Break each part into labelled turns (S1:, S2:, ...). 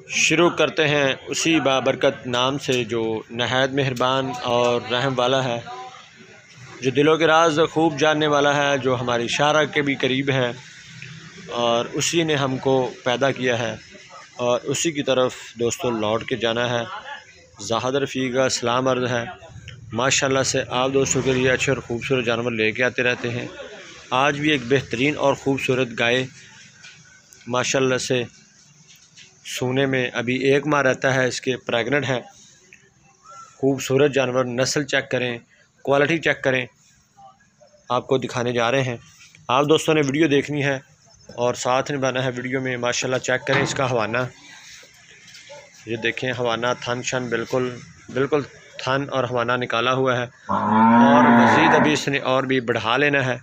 S1: शुरू करते हैं उसी बाबरकत नाम से जो नहायत मेहरबान और रहम वाला है, जो दिलों के राज खूब जानने वाला है, जो हमारी शारा के भी करीब है और उसी ने हमको पैदा किया है और उसी की तरफ दोस्तों लौट के जाना है। ज़ाहिद रफ़ी का सलाम अर्ज़ है। माशाल्लाह से आप दोस्तों के लिए अच्छे और ख़ूबसूरत जानवर लेके आते रहते हैं। आज भी एक बेहतरीन और ख़ूबसूरत गाय माशाल्लाह से सोने में अभी 1 माह रहता है, इसके प्रेग्नेंट है। खूबसूरत जानवर, नस्ल चेक करें, क्वालिटी चेक करें, आपको दिखाने जा रहे हैं। आप दोस्तों ने वीडियो देखनी है और साथ निभाना है वीडियो में। माशाल्लाह चेक करें इसका हवाना, ये देखें हवाना, थन शन बिल्कुल थन और हवाना निकाला हुआ है और मज़ीद अभी इसने और भी बढ़ा लेना है।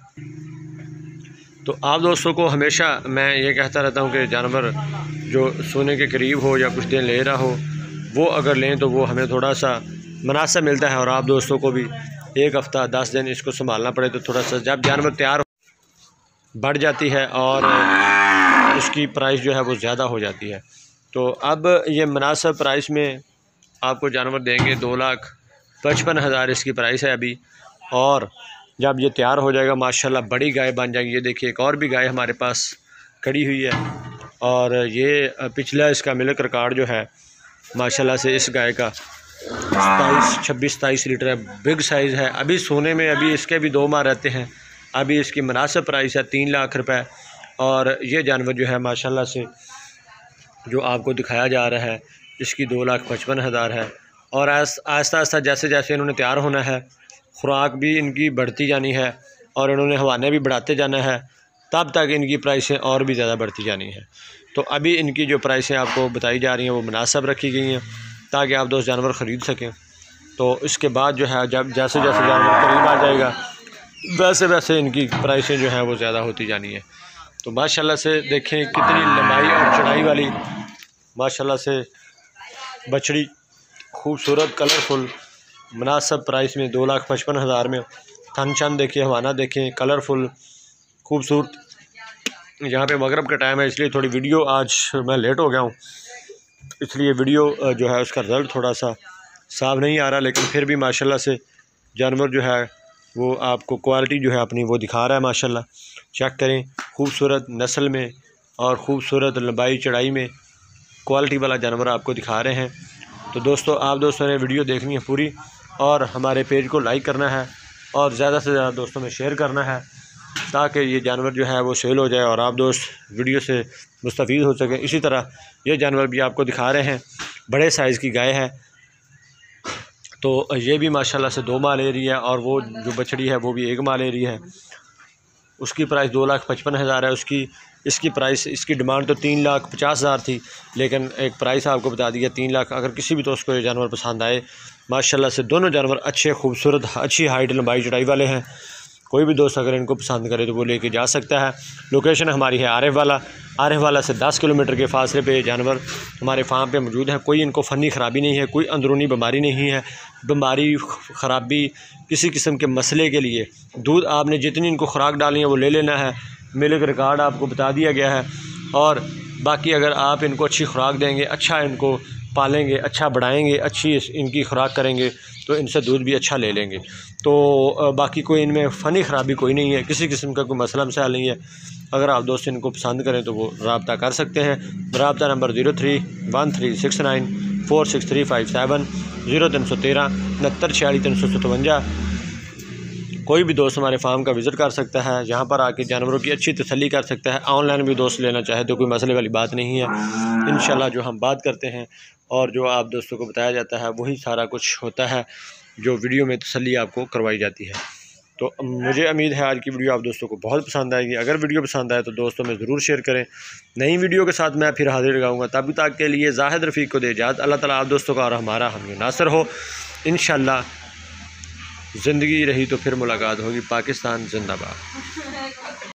S1: तो आप दोस्तों को हमेशा मैं ये कहता रहता हूँ कि जानवर जो सोने के करीब हो या कुछ दिन ले रहा हो, वो अगर लें तो वो हमें थोड़ा सा मुनासिब मिलता है। और आप दोस्तों को भी 1 हफ़्ता 10 दिन इसको संभालना पड़े तो थोड़ा सा जब जानवर तैयार बढ़ जाती है और उसकी प्राइस जो है वो ज़्यादा हो जाती है। तो अब ये मुनासिब प्राइस में आपको जानवर देंगे। 2,55,000 इसकी प्राइस है अभी, और जब ये तैयार हो जाएगा माशाल्लाह बड़ी गाय बन जाएगी। ये देखिए एक और भी गाय हमारे पास खड़ी हुई है और ये पिछला इसका मिल्क रिकॉर्ड जो है माशाल्लाह से इस गाय का 26-27 लीटर है, बिग साइज़ है। अभी सोने में अभी इसके भी 2 माह रहते हैं। अभी इसकी मुनासिब प्राइस है 3 लाख रुपए और ये जानवर जो है माशाल्लाह से जो आपको दिखाया जा रहा है इसकी 2,55,000 है। और आहिस्ता आहिस्ता जैसे जैसे इन्होंने तैयार होना है, खुराक भी इनकी बढ़ती जानी है और इन्होंने हवाने भी बढ़ाते जाना है, तब तक इनकी प्राइसें और भी ज़्यादा बढ़ती जानी है। तो अभी इनकी जो प्राइसें आपको बताई जा रही हैं वो मुनासिब रखी गई हैं ताकि आप दोस्त जानवर ख़रीद सकें। तो इसके बाद जो है जब जैसे जैसे जानवर करीब आ जाएगा वैसे वैसे इनकी प्राइसें जो हैं वो ज़्यादा होती जानी है। तो माशाल्लाह से देखें कितनी लंबाई और चौड़ाई वाली माशाल्लाह से बछड़ी, खूबसूरत, कलरफुल, मुनासिब प्राइस में 2,55,000 में। थन शन देखिए, हवाना देखें, कलरफुल, खूबसूरत। यहाँ पे मगरब का टाइम है इसलिए थोड़ी वीडियो आज मैं लेट हो गया हूँ, इसलिए वीडियो जो है उसका रिज़ल्ट थोड़ा सा साफ नहीं आ रहा, लेकिन फिर भी माशाल्लाह से जानवर जो है वो आपको क्वालिटी जो है अपनी वो दिखा रहा है। माशाल्लाह चेक करें, खूबसूरत नस्ल में और ख़ूबसूरत लंबाई चढ़ाई में क्वालिटी वाला जानवर आपको दिखा रहे हैं। तो दोस्तों आप दोस्तों ने वीडियो देखनी है पूरी और हमारे पेज को लाइक करना है और ज़्यादा से ज़्यादा दोस्तों में शेयर करना है ताकि ये जानवर जो है वो सेल हो जाए और आप दोस्त वीडियो से मुस्तफ़ीद हो सकें। इसी तरह ये जानवर भी आपको दिखा रहे हैं, बड़े साइज़ की गाय है। तो ये भी माशाल्लाह से 2 माह ले रही है और वो जो बछड़ी है वो भी 1 माह ले रही है। उसकी प्राइस 2,55,000 है। इसकी प्राइस, इसकी डिमांड तो 3,50,000 थी, लेकिन एक प्राइस आपको बता दिया 3 लाख। अगर किसी भी दोस्त को ये जानवर पसंद आए, माशाल्लाह से दोनों जानवर अच्छे, खूबसूरत, अच्छी हाइट लंबाई चौड़ाई वाले हैं। कोई भी दोस्त अगर इनको पसंद करे तो वो लेके जा सकता है। लोकेशन हमारी है आरिफ वाला से 10 किलोमीटर के फासले पे जानवर हमारे फार्म पे मौजूद हैं। कोई इनको फ़नी ख़राबी नहीं है, कोई अंदरूनी बीमारी नहीं है। बीमारी ख़राबी किसी किस्म के मसले के लिए दूध आपने जितनी इनको खुराक डालनी है वो ले लेना है। मिल्क रिकॉर्ड आपको बता दिया गया है और बाकी अगर आप इनको अच्छी खुराक देंगे, अच्छा इनको पालेंगे, अच्छा बढ़ाएंगे, अच्छी इनकी खुराक करेंगे तो इनसे दूध भी अच्छा ले लेंगे। तो बाकी कोई इनमें फ़नी ख़राबी कोई नहीं है, किसी किस्म का कोई मसला मसाइल नहीं है। अगर आप दोस्त इनको पसंद करें तो वो रब्ता कर सकते हैं। रब्ता नंबर 031369463557 0313 6946 357। कोई भी दोस्त हमारे फार्म का विज़िट कर सकता है, यहाँ पर आके जानवरों की अच्छी तसल्ली कर सकता है। ऑनलाइन भी दोस्त लेना चाहे तो कोई मसले वाली बात नहीं है। इंशाल्लाह जो हम बात करते हैं और जो आप दोस्तों को बताया जाता है वही सारा कुछ होता है, जो वीडियो में तसल्ली आपको करवाई जाती है। तो मुझे उम्मीद है आज की वीडियो आप दोस्तों को बहुत पसंद आएगी। अगर वीडियो पसंद आए तो दोस्तों में ज़रूर शेयर करें। नई वीडियो के साथ मैं फिर हाजिर लगाऊंगा। तब तक के लिए ज़ाहिद रफ़ीक को दे इजाज़त। अल्लाह ताला आप दोस्तों का और हमारा हम नासर हो। इंशाल्लाह ज़िंदगी रही तो फिर मुलाकात होगी। पाकिस्तान जिंदाबाद।